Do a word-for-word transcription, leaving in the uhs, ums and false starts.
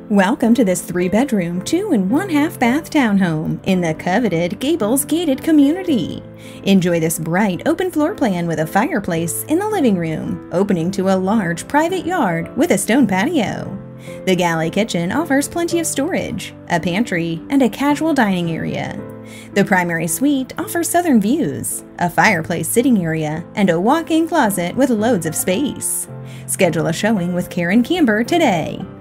Welcome to this three-bedroom, two and one-half bath townhome in the coveted Gables gated community. Enjoy this bright open floor plan with a fireplace in the living room, opening to a large private yard with a stone patio. The galley kitchen offers plenty of storage, a pantry, and a casual dining area. The primary suite offers southern views, a fireplace sitting area, and a walk-in closet with loads of space. Schedule a showing with Karyn Kambur today.